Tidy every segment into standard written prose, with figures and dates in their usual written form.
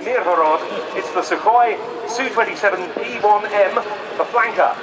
Mirhorod. It's the Sukhoi Su-27P1M, the flanker.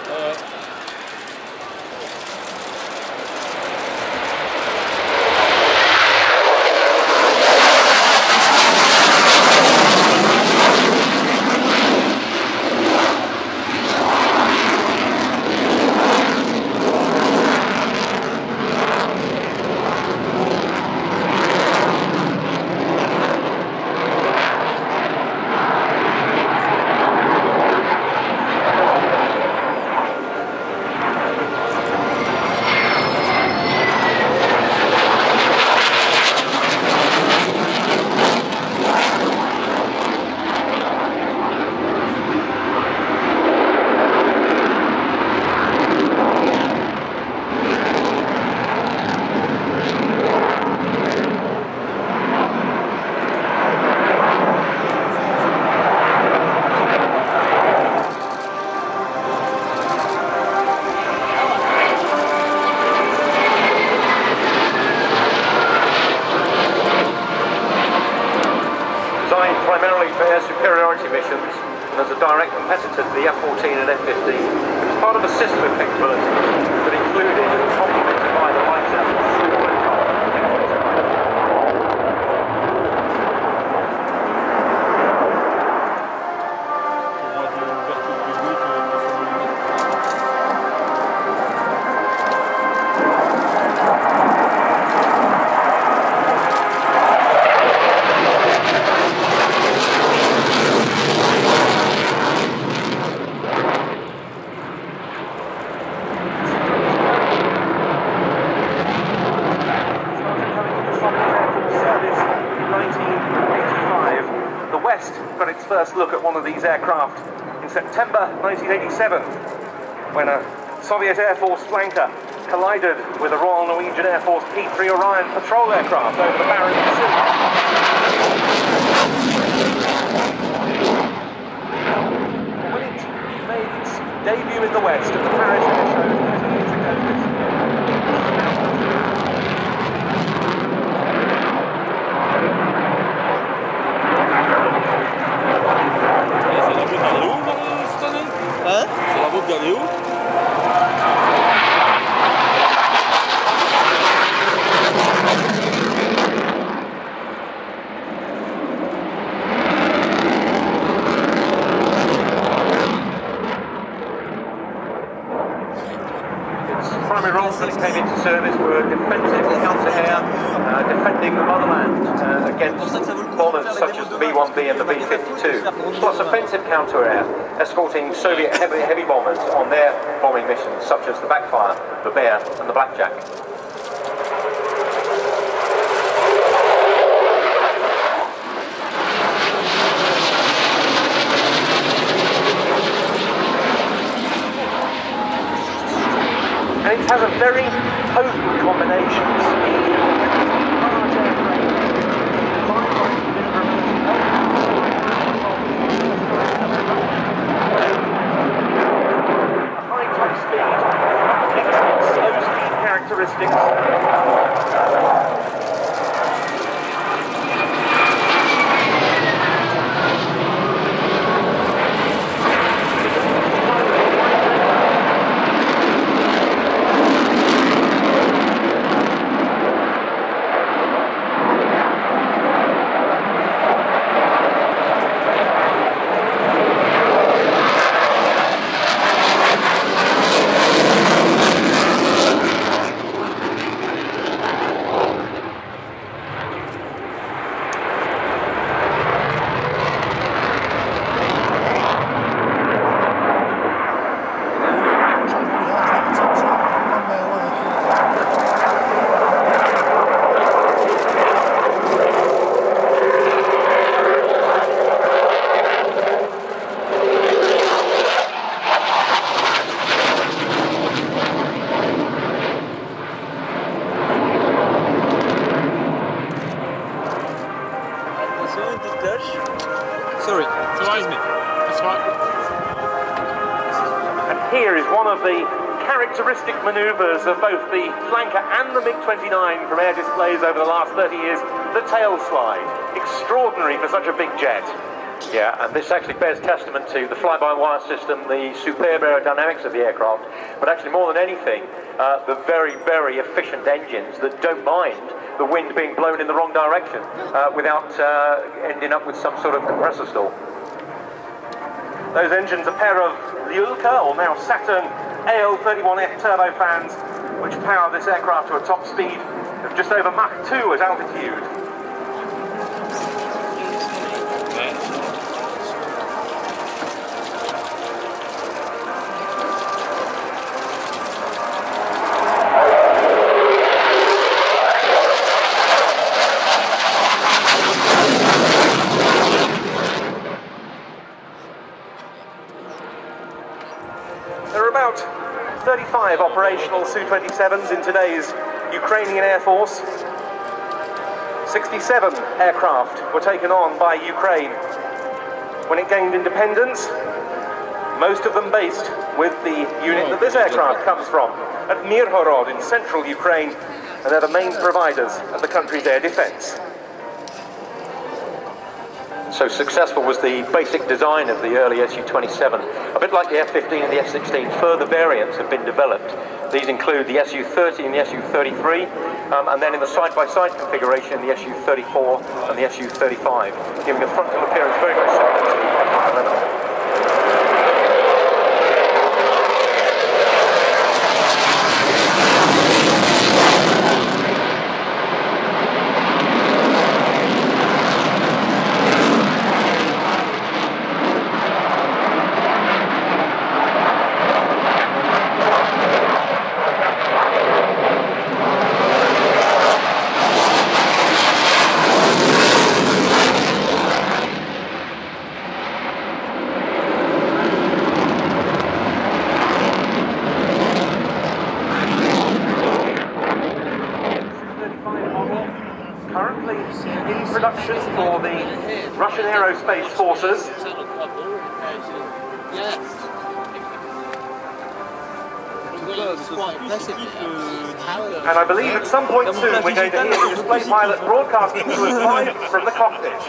Primarily for air superiority missions, and as a direct competitor to the F-14 and F-15, it was part of a system of capabilities that included and complemented by the lighter got its first look at one of these aircraft in September 1987, when a Soviet Air Force flanker collided with a Royal Norwegian Air Force P-3 Orion patrol aircraft over the Barents Sea. When it made its debut in the West at the Paris Air Show 30 years ago this year, primary roles that it came into service were defensive counter-air, defending the motherland against bombers such as the B-1B and the B-52, plus offensive counter-air, escorting Soviet heavy bombers on their bombing missions such as the Backfire, the Bear and the Blackjack. And it has a very potent combination of speed, large airframe, combined by a high top speed, excellent slow speed characteristics. Sorry, excuse me. That's right. And here is one of the characteristic manoeuvres of both the flanker and the MiG-29 from air displays over the last 30 years, the tail slide. Extraordinary for such a big jet. Yeah, and this actually bears testament to the fly-by-wire system, the superb aerodynamics of the aircraft, but actually more than anything, the very, very efficient engines that don't mind the wind being blown in the wrong direction without ending up with some sort of compressor stall. Those engines, a pair of Lyulka, or now Saturn AL31F turbofans, which power this aircraft to a top speed of just over Mach 2 at altitude. There are about 35 operational Su-27s in today's Ukrainian Air Force. 67 aircraft were taken on by Ukraine when it gained independence, most of them based with the unit that this aircraft comes from, at Mirhorod in central Ukraine, and they're the main providers of the country's air defense. So successful was the basic design of the early Su-27. A bit like the F-15 and the F-16, further variants have been developed. These include the Su-30 and the Su-33, and then in the side-by-side configuration, the Su-34 and the Su-35, giving a frontal appearance very, very similar to the F-11. Currently in production for the Russian Aerospace Forces. And I believe at some point soon we're going to hear the display pilot broadcasting to us live from the cockpit.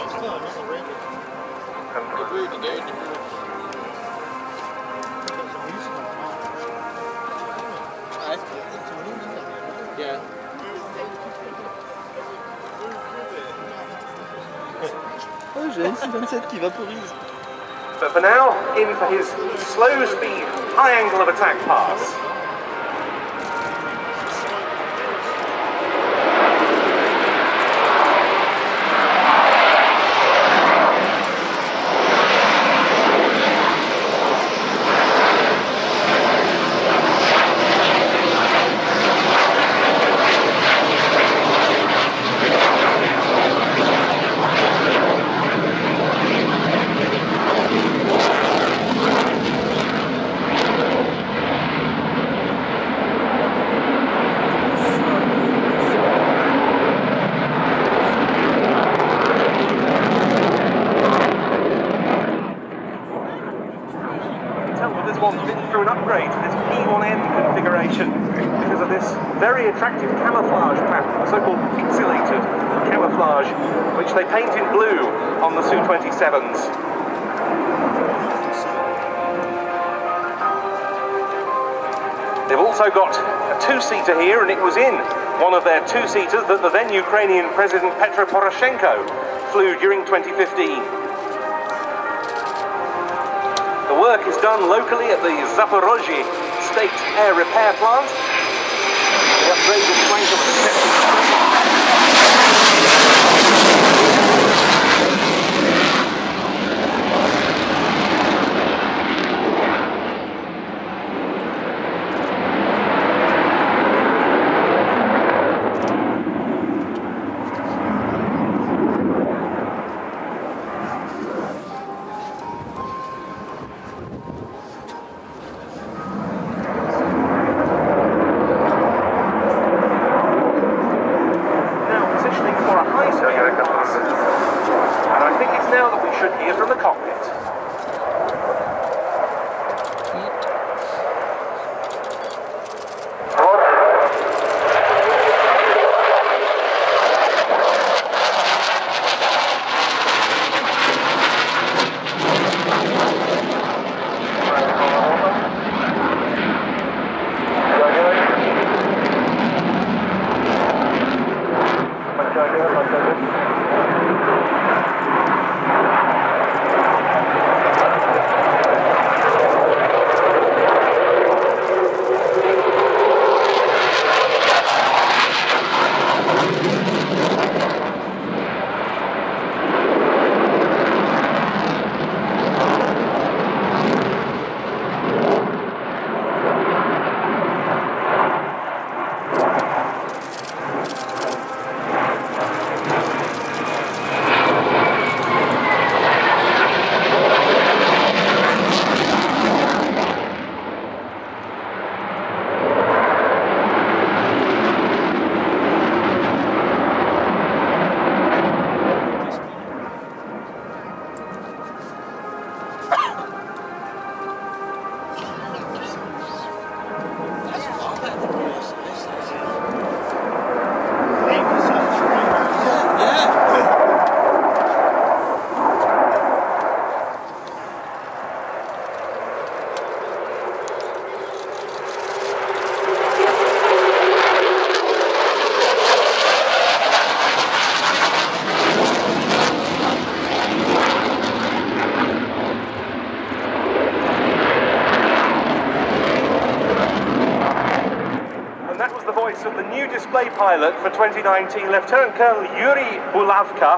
Oh, j'ai un SU-27 qui vaporise. But for now, in for his slow speed, high angle of attack pass. This one's been through an upgrade to this P1M configuration because of this very attractive camouflage pattern, the so-called pixelated camouflage, which they paint in blue on the Su-27s. They've also got a two-seater here, and it was in one of their two-seaters that the then Ukrainian President Petro Poroshenko flew during 2015. The work is done locally at the Zaporozhye State Air Repair Plant. The upgraded flank of should hear from the cockpit. pilot for 2019, Lieutenant Colonel Yuri Bulavka.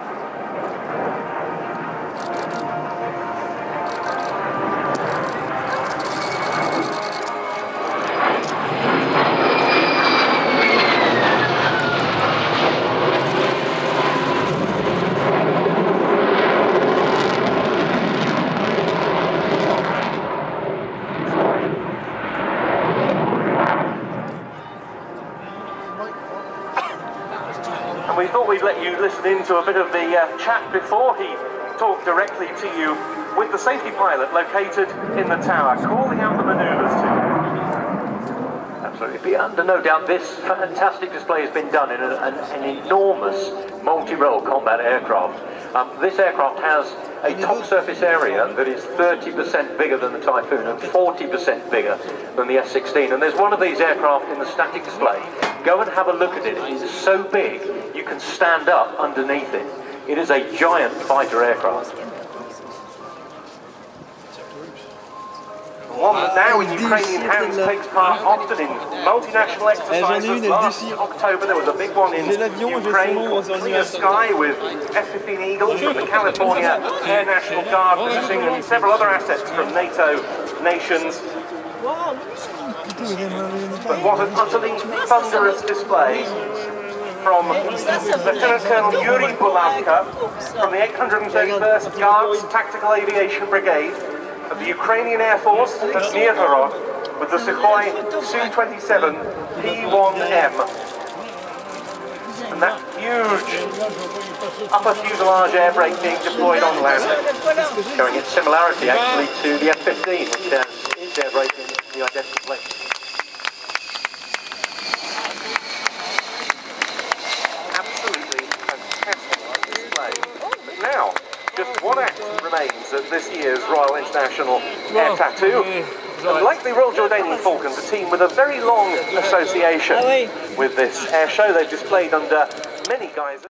And we thought we'd let you listen into a bit of the chat before he talked directly to you with the safety pilot located in the tower, calling out the manoeuvres to you. Absolutely. Under no doubt, this fantastic display has been done in an enormous multi-role combat aircraft. This aircraft has a top surface area that is 30% bigger than the Typhoon and 40% bigger than the F-16. And there's one of these aircraft in the static display. Go and have a look at it. It is so big you can stand up underneath it. It is a giant fighter aircraft. One that now in Ukrainian hands takes part often in multinational exercises. Last October there was a big one in Ukraine called Clear Sky with F-15 Eagles from the California Air National Guard visiting and several other assets from NATO nations. But what an utterly thunderous display from Lieutenant Colonel Yuri Bulavka from the 831st Guards Tactical Aviation Brigade of the Ukrainian Air Force at Nizhegorod with the Sukhoi Su-27P1M. And that huge upper fuselage air brake being deployed on land, showing its similarity actually to the F-15, which has its air brake in the identical place. Absolutely fantastic display. But now, just one act remains at this year's Royal International Air Tattoo. And like the Royal Jordanian Falcons, a team with a very long association with this air show, they've displayed under many guises.